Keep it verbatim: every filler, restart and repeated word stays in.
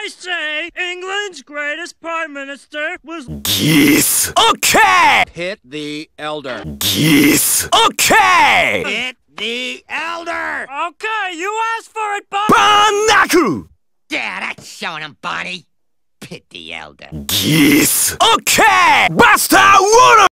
I say England's greatest prime minister was Geese. Okay! Hit the elder. Geese. Okay! Hit the elder! Okay, you asked for it, Bob! Knuckle. Yeah, that's showing him, Bonnie. Pit the elder. Geese. Okay! Buster Water!